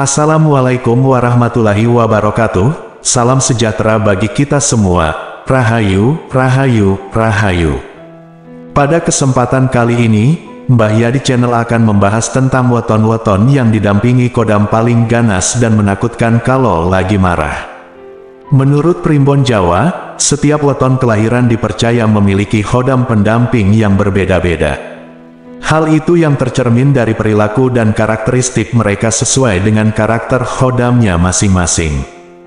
Assalamualaikum warahmatullahi wabarakatuh. Salam sejahtera bagi kita semua. Rahayu, Rahayu, Rahayu. Pada kesempatan kali ini, Mbah Yadi Channel akan membahas tentang weton-weton yang didampingi kodam paling ganas dan menakutkan kalau lagi marah. Menurut Primbon Jawa, setiap weton kelahiran dipercaya memiliki khodam pendamping yang berbeda-beda. Hal itu yang tercermin dari perilaku dan karakteristik mereka sesuai dengan karakter khodamnya masing-masing.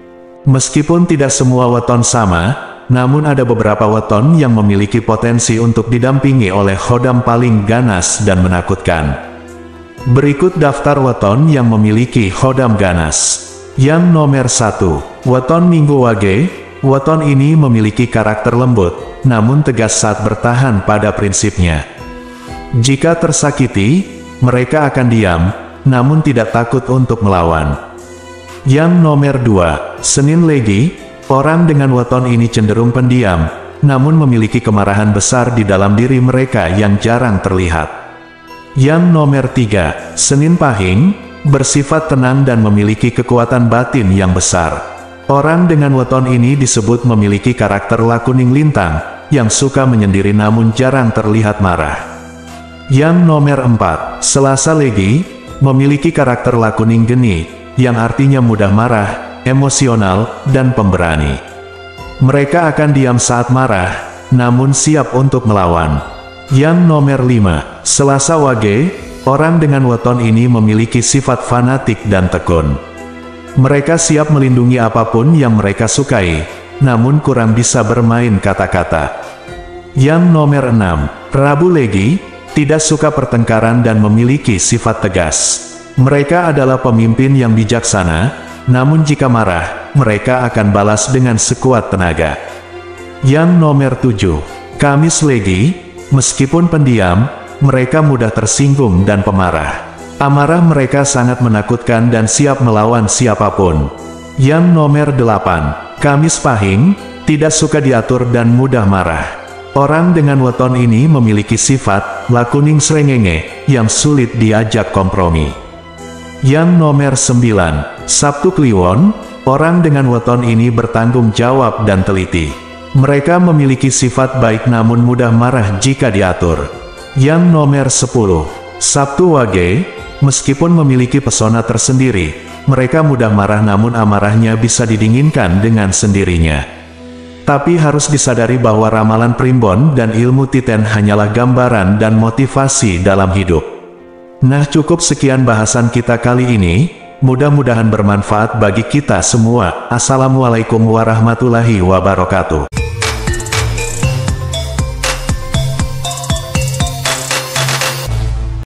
Meskipun tidak semua weton sama, namun ada beberapa weton yang memiliki potensi untuk didampingi oleh khodam paling ganas dan menakutkan. Berikut daftar weton yang memiliki khodam ganas. Yang nomor 1, weton Minggu Wage. Weton ini memiliki karakter lembut, namun tegas saat bertahan pada prinsipnya. Jika tersakiti, mereka akan diam, namun tidak takut untuk melawan. Yang nomor 2, Senin Legi. Orang dengan weton ini cenderung pendiam, namun memiliki kemarahan besar di dalam diri mereka yang jarang terlihat. Yang nomor 3, Senin Pahing. Bersifat tenang dan memiliki kekuatan batin yang besar. Orang dengan weton ini disebut memiliki karakter lakuning lintang, yang suka menyendiri namun jarang terlihat marah. Yang nomor 4, Selasa Legi. Memiliki karakter lakuning geni, yang artinya mudah marah, emosional, dan pemberani. Mereka akan diam saat marah, namun siap untuk melawan. Yang nomor 5, Selasa Wage. Orang dengan weton ini memiliki sifat fanatik dan tekun. Mereka siap melindungi apapun yang mereka sukai, namun kurang bisa bermain kata-kata. Yang nomor 6, Rabu Legi. Tidak suka pertengkaran dan memiliki sifat tegas. Mereka adalah pemimpin yang bijaksana, namun jika marah, mereka akan balas dengan sekuat tenaga. Yang nomor 7, Kamis Legi. Meskipun pendiam, mereka mudah tersinggung dan pemarah. Amarah mereka sangat menakutkan dan siap melawan siapapun. Yang nomor 8, Kamis Pahing. Tidak suka diatur dan mudah marah. Orang dengan weton ini memiliki sifat lakuning srengenge yang sulit diajak kompromi. Yang nomor 9, Sabtu Kliwon. Orang dengan weton ini bertanggung jawab dan teliti. Mereka memiliki sifat baik namun mudah marah jika diatur. Yang nomor 10, Sabtu Wage. Meskipun memiliki pesona tersendiri, mereka mudah marah namun amarahnya bisa didinginkan dengan sendirinya. Tapi harus disadari bahwa ramalan primbon dan ilmu titen hanyalah gambaran dan motivasi dalam hidup. Nah, cukup sekian bahasan kita kali ini. Mudah-mudahan bermanfaat bagi kita semua. Assalamualaikum warahmatullahi wabarakatuh.